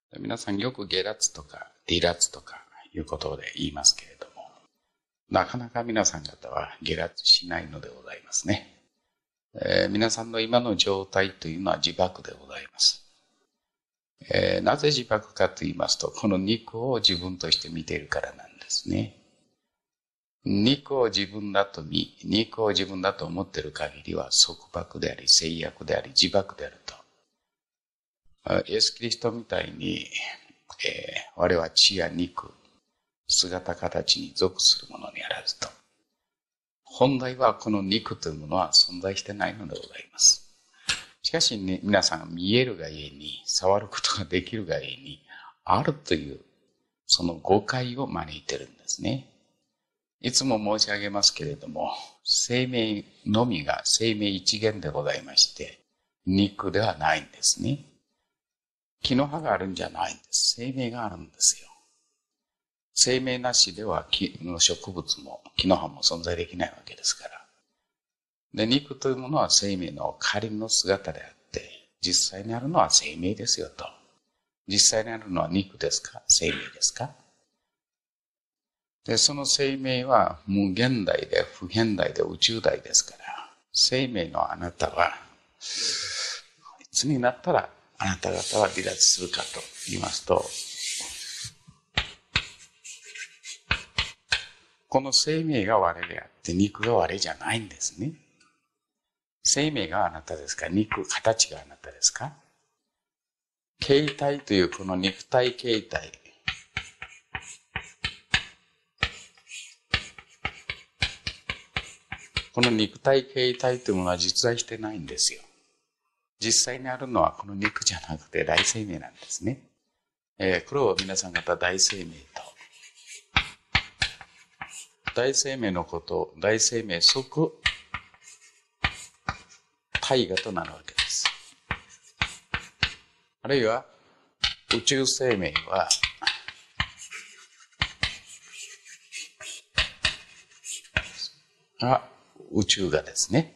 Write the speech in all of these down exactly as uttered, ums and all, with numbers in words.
皆さんよく下脱とか離脱とかいうことで言いますけれども、なかなか皆さん方は下脱しないのでございますね。えー、皆さんの今の状態というのは自爆でございます。えー、なぜ自爆かと言いますと、この肉を自分として見ているからなんですね。肉を自分だと見、肉を自分だと思っている限りは束縛であり、制約であり、自爆であると。イエス・キリストみたいに、えー、我は血や肉、姿形に属するものにあらずと。本来はこの肉というものは存在してないのでございます。しかし、ね、皆さんが見えるがゆえに、触ることができるがゆえに、あるという、その誤解を招いてるんですね。いつも申し上げますけれども、生命のみが生命一元でございまして、肉ではないんですね。木の葉があるんじゃないんです。生命があるんですよ。生命なしでは木の植物も木の葉も存在できないわけですから。で、肉というものは生命の仮の姿であって、実際にあるのは生命ですよと。実際にあるのは肉ですか？生命ですか？で、その生命は無限大で不変大で宇宙大ですから、生命のあなたはいつになったらあなた方は離脱するかと言いますと、この生命が我であって肉が我じゃないんですね。生命があなたですか？肉、形があなたですか？形態というこの肉体形態、この肉体形態というものは実在してないんですよ。実際にあるのはこの肉じゃなくて大生命なんですね。えー、これを皆さん方大生命と。大生命のことを大生命即大我となるわけです。あるいは宇宙生命はが宇宙がですね。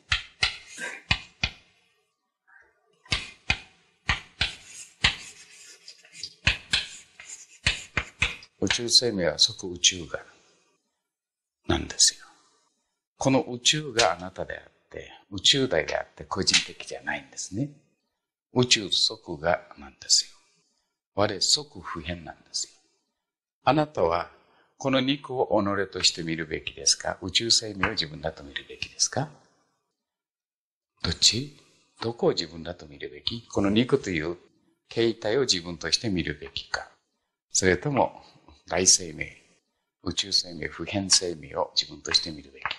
宇宙生命は即宇宙がなんですよ。この宇宙があなたであって、宇宙大であって個人的じゃないんですね。宇宙即がなんですよ。我即不変なんですよ。あなたはこの肉を己として見るべきですか？宇宙生命を自分だと見るべきですか？どっち？どこを自分だと見るべき？この肉という形態を自分として見るべきか？それとも大生命、宇宙生命、不変生命を自分として見るべきか？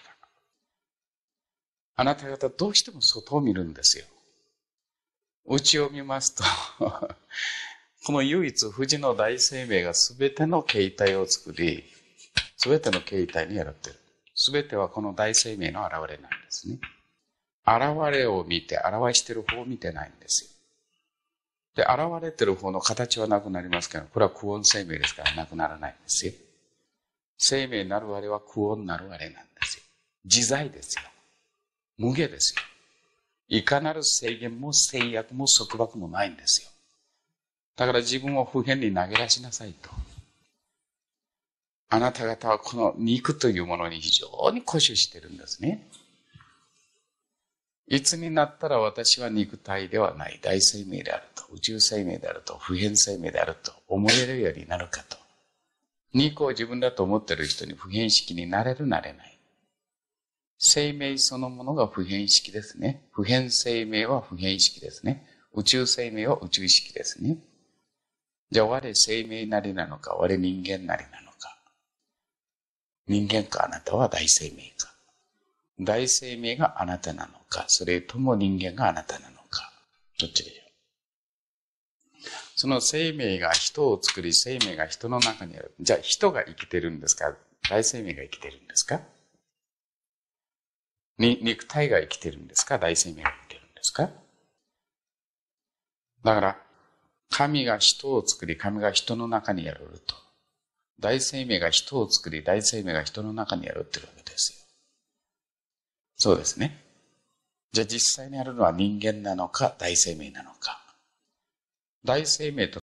あなた方どうしても外を見るんですよ。内を見ますとこの唯一不死の大生命が全ての形態を作り、全ての形態にやっている。全てはこの大生命の現れなんですね。現れを見て、表している方を見てないんですよ。で、現れている方の形はなくなりますけど、これは苦音生命ですからなくならないんですよ。生命なる我は苦音なる我なんですよ。自在ですよ。無下ですよ。いかなる制限も制約も束縛もないんですよ。だから自分を不変に投げ出しなさいと。あなた方はこの肉というものに非常に固執してるんですね。いつになったら私は肉体ではない大生命であると、宇宙生命であると、不変生命であると思えるようになるかと。肉を自分だと思っている人に不変式になれるなれない。生命そのものが不変式ですね。不変生命は不変式ですね。宇宙生命は宇宙式ですね。じゃあ我生命なりなのか、我人間なりなのか。人間かあなたは大生命か。大生命があなたなのか、それとも人間があなたなのか。どっちでしょう。その生命が人を作り、生命が人の中にある。じゃあ人が生きてるんですか？大生命が生きてるんですか？に肉体が生きてるんですか？大生命が生きてるんですか？だから、神が人を作り、神が人の中にやると。大生命が人を作り、大生命が人の中にやるってるわけですよ。そうですね。じゃあ実際にあるのは人間なのか、大生命なのか。大生命と